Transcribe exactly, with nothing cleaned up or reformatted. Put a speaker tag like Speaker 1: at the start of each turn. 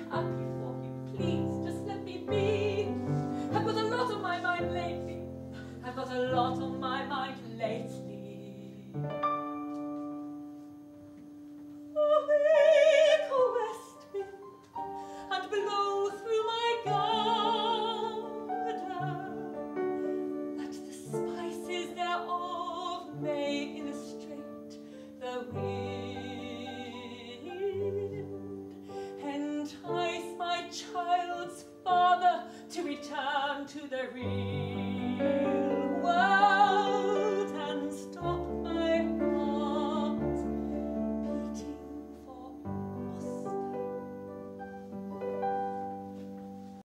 Speaker 1: happy for you. Please, just let me be. I've got a lot on my mind lately. I've got a lot on my mind lately. Oh, wake, oh, west wind, and blow through my garden, that the spices thereof may